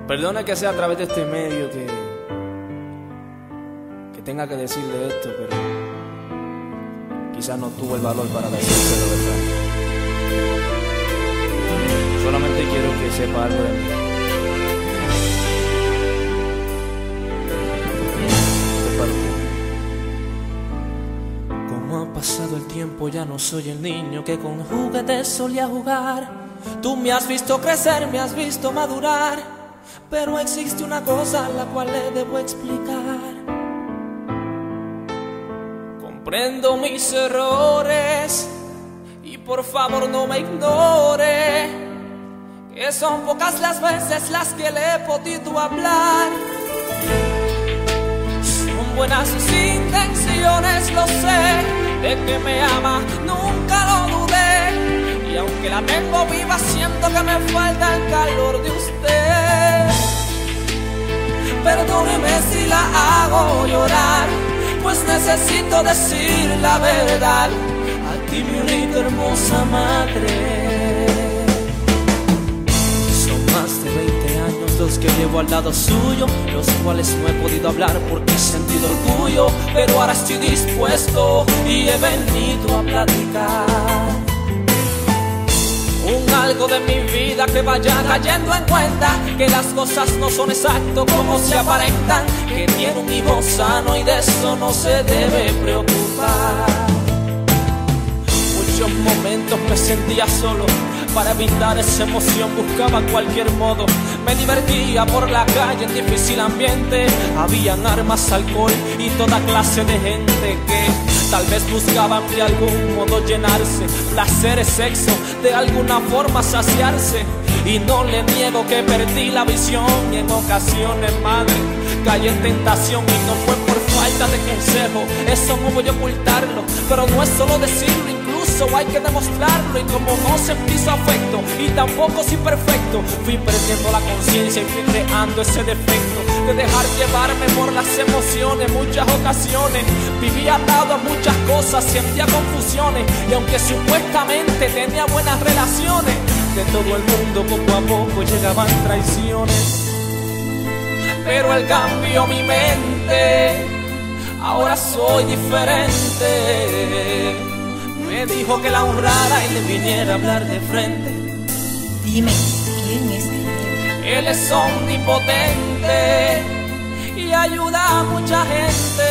Perdona que sea a través de este medio que tenga que decirle esto, pero quizás no tuvo el valor para decírselo, ¿verdad? Solamente quiero que sepa algo de mí. Esto es para usted. Como ha pasado el tiempo, ya no soy el niño que con juguetes solía jugar. Tú me has visto crecer, me has visto madurar, pero existe una cosa la cual le debo explicar. Comprendo mis errores y por favor no me ignore, que son pocas las veces las que le he podido hablar. Son buenas sus intenciones, lo sé, de que me ama, nunca lo dudé. Y aunque la tengo viva, siento que me falta el calor de usted. Perdóneme si la hago llorar, pues necesito decir la verdad a ti, mi única hermosa madre. Son más de 20 años los que llevo al lado suyo, los cuales no he podido hablar porque he sentido orgullo, pero ahora estoy dispuesto y he venido a platicar algo de mi vida que vaya cayendo en cuenta, que las cosas no son exacto como se aparentan, que tiene un hijo sano y de eso no se debe preocupar. Muchos momentos me sentía solo, para evitar esa emoción buscaba cualquier modo. Me divertía por la calle en difícil ambiente, habían armas, alcohol y toda clase de gente que tal vez buscaban de algún modo llenarse, placer, sexo, de alguna forma saciarse. Y no le niego que perdí la visión y en ocasiones, madre, caí en tentación. Y no fue por falta de consejo, eso no voy a ocultarlo, pero no es solo decirlo, incluso hay que demostrarlo. Y como no sentí su afecto y tampoco soy perfecto, fui perdiendo la conciencia y fui creando ese defecto de dejar llevarme por las emociones. Muchas ocasiones viví atado a muchas cosas, sentía confusiones, y aunque supuestamente tenía buenas relaciones, de todo el mundo poco a poco llegaban traiciones. Pero él cambió mi mente, ahora soy diferente. Me dijo que la honrara y le viniera a hablar de frente. Dime, ¿quién es él? Él es omnipotente y ayuda a mucha gente,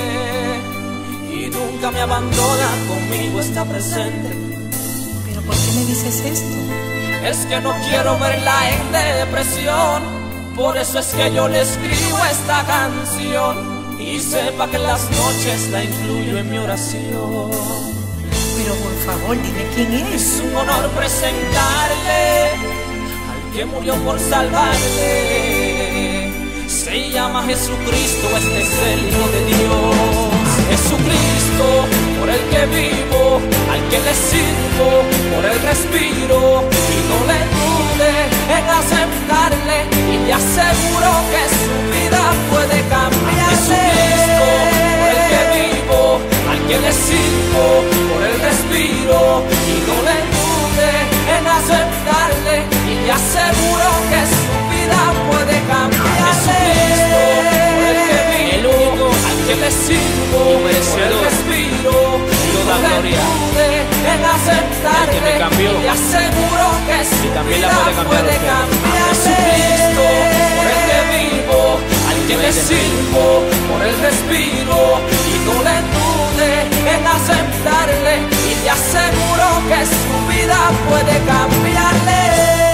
y nunca me abandona, conmigo está presente. ¿Pero por qué me dices esto? Es que no quiero verla en depresión, por eso es que yo le escribo esta canción, y sepa que en las noches la incluyo en mi oración. Pero por favor, dime quién es. Es un honor presentarle al que murió por salvarle. Se llama Jesucristo, este es el Hijo de Dios. Jesucristo, por el que vivo, al que le sirvo, por el respiro, y no le dude en aceptarle, y le aseguro que su vida puede cambiar. Jesucristo, por el que vivo, al que le sirvo, por el respiro, y no le dude en aceptarle, y le aseguro que su vida puede cambiar. Jesucristo, por el que vivo, al que le sirvo, por el respiro, y no le dude en aceptarle, y le aseguro que su vida puede cambiar. Jesucristo, por el que vivo, al que le sirvo, por el respiro, y no le dude en aceptarle, y le aseguro que su vida puede cambiarle.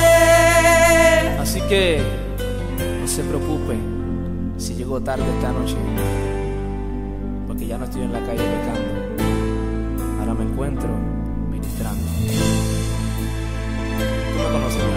Así que no se preocupe si llego tarde esta noche, porque ya no estoy en la calle pecando, ahora me encuentro ministrando. Tú me conoces, ¿verdad?